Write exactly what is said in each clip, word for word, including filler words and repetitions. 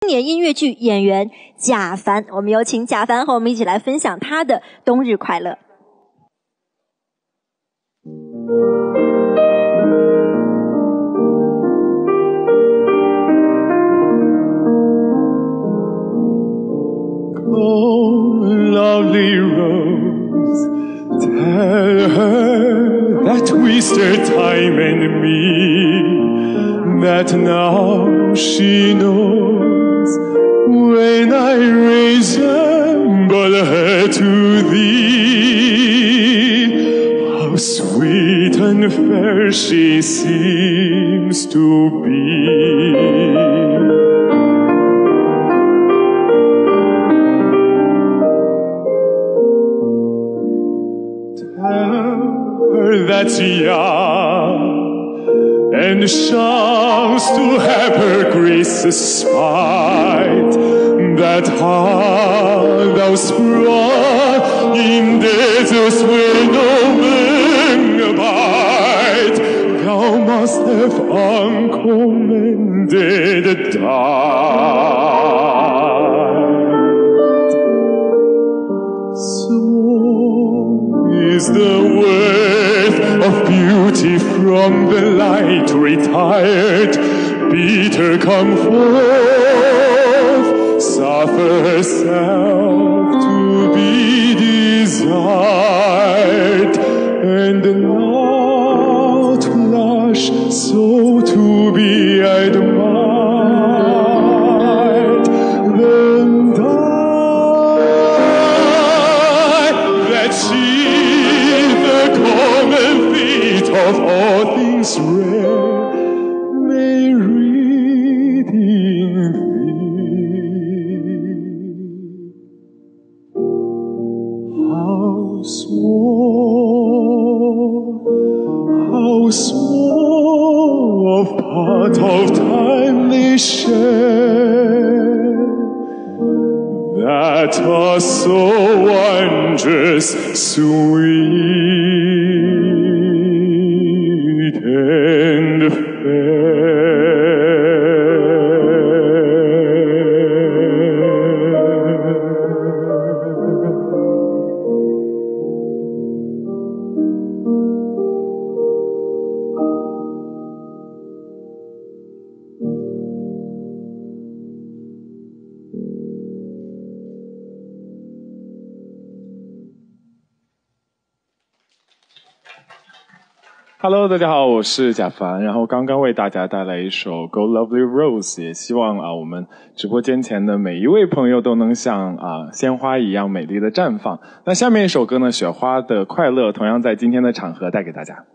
青年音乐剧演员贾凡。我们有请贾凡和我们一起来分享他的冬日快乐。 Oh, lovely rose, tell her that wasted time and me, that now she knows when I resemble her to thee, how sweet and fair she seems to be. That's young and shines to have her grace's spite, that heart thou sprung in deserts where no man abide, thou must have uncommended died. Small is the worth of beauty from the light retired, bid her come forth, suffer herself to be desired, and not blush so to be admired, then die that she of all things rare may read in thee. How small, how small of part of time they share, that are so wondrous sweet and fair. Hello， 大家好，我是贾凡，然后刚刚为大家带来一首《Go Lovely Rose》，也希望啊我们直播间前的每一位朋友都能像啊鲜花一样美丽的绽放。那下面一首歌呢，《雪花的快乐》，同样在今天的场合带给大家。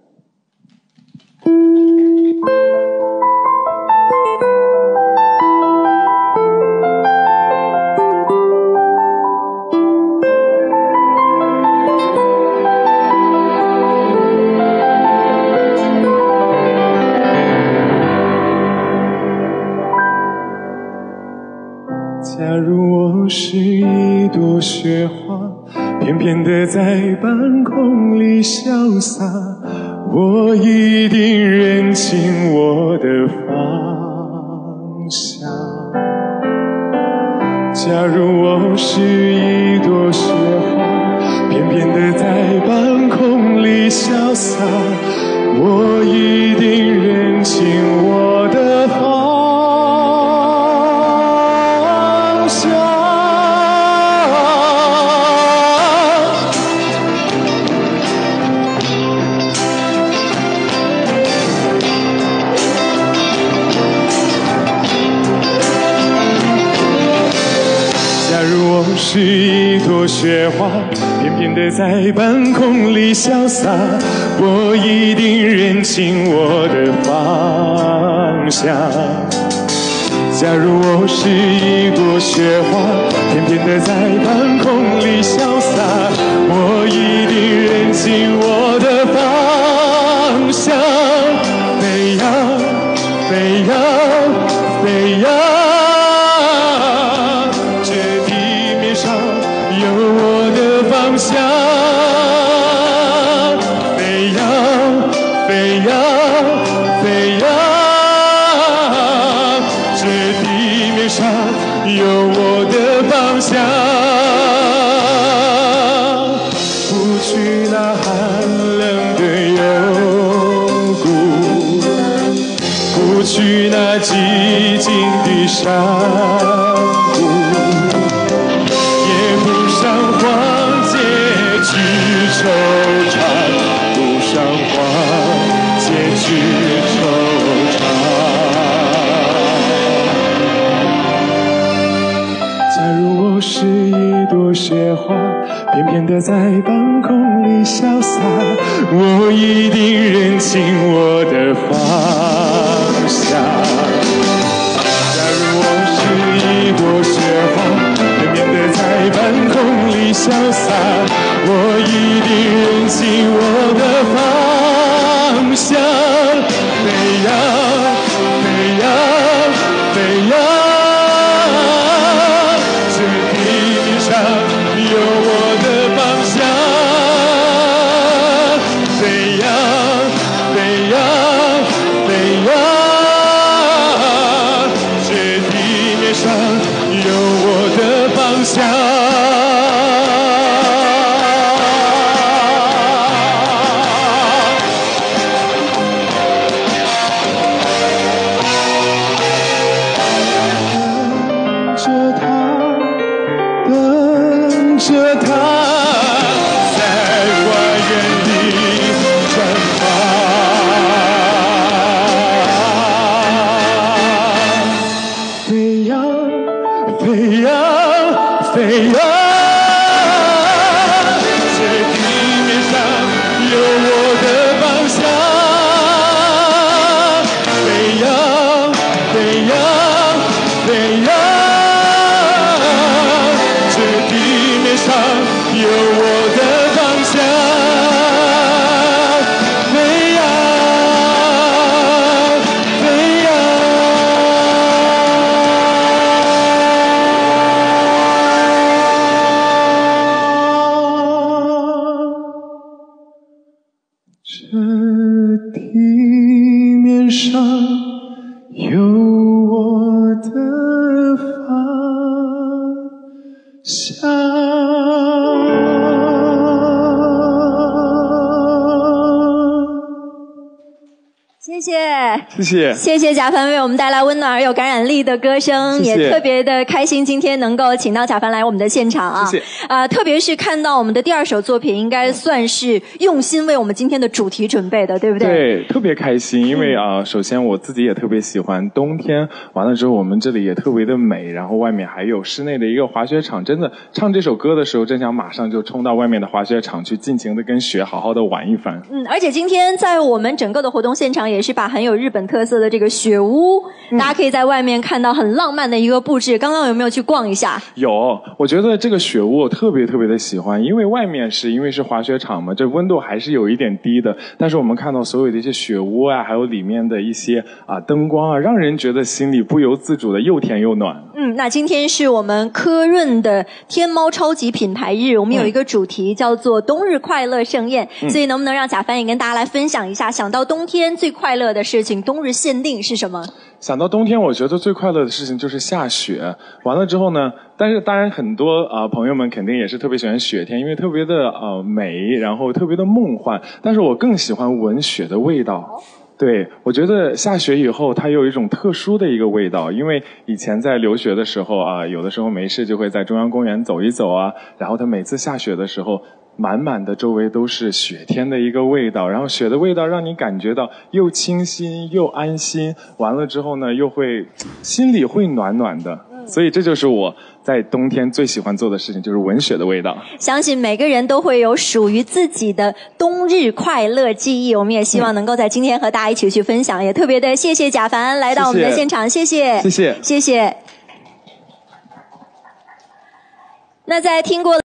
假如我是一朵雪花，翩翩地在半空里潇洒，我一定认清我的方向。假如我是一朵雪花，翩翩地在半空里潇洒，我一定认清我的方向。是一朵雪花，翩翩地在半空里潇洒，我一定认清我的方向。假如我是一朵雪花，翩翩地在半空里潇洒，我一定认清我的方向。飞呀飞呀飞呀，方向，飞呀飞呀飞呀，这地面上有我的方向，不去那寒冷的幽谷，不去那寂静的山谷，也不上荒野去惆怅，不上荒野去惆怅。假如我是一朵雪花，翩翩地在半空里潇洒，我一定认清我的方向。假如我是一朵雪花，翩翩地在半空里潇洒，我一定认清我的方向。飞呀飞呀飞呀，这地面上有我的方向。飞呀飞呀飞呀，这地面上有我的方向。等着他，在花园里绽放。飞呀飞呀飞呀，这地面上有我的方向。飞呀飞呀飞呀，上有我的方向。飞呀飞呀，这地面上有我的方向。 谢谢， 谢谢， 谢谢贾凡为我们带来温暖而有感染力的歌声， 谢谢也特别的开心今天能够请到贾凡来我们的现场啊！ 谢谢啊、呃，特别是看到我们的第二首作品，应该算是用心为我们今天的主题准备的，对不对？ 对，特别开心，因为啊、呃，首先我自己也特别喜欢冬天，完了之后我们这里也特别的美，然后外面还有室内的一个滑雪场，真的唱这首歌的时候，真想马上就冲到外面的滑雪场去，尽情的跟雪好好的玩一番。 嗯，而且今天在我们整个的活动现场，也是把很有日本特色的这个雪屋，嗯、大家可以在外面看到很浪漫的一个布置。刚刚有没有去逛一下？ 有，我觉得这个雪屋我特别特别的喜欢，因为外面是因为是滑雪场嘛，这温度还是有一点低的，但是我们看到所有的一些雪屋啊，还有里面的一些啊灯光啊，让人觉得心里不由自主的又甜又暖。 嗯，那今天是我们科润的天猫超级品牌日，我们有一个主题叫做冬日快乐盛宴，嗯、所以能不能让贾凡也跟大家来分享一下，想到冬天最快乐的事情，冬日限定是什么？ 想到冬天，我觉得最快乐的事情就是下雪。完了之后呢，但是当然很多啊、呃、朋友们肯定也是特别喜欢雪天，因为特别的呃美，然后特别的梦幻。但是我更喜欢闻雪的味道。对，我觉得下雪以后它有一种特殊的一个味道，因为以前在留学的时候啊，有的时候没事就会在中央公园走一走啊，然后它每次下雪的时候，满满的周围都是雪天的一个味道，然后雪的味道让你感觉到又清新又安心，完了之后呢，又会心里会暖暖的。所以这就是我在冬天最喜欢做的事情，就是闻雪的味道。 相信每个人都会有属于自己的冬日快乐记忆，我们也希望能够在今天和大家一起去分享。嗯、也特别的谢谢贾凡来到我们的现场，谢谢， 谢谢， 谢谢。那在听过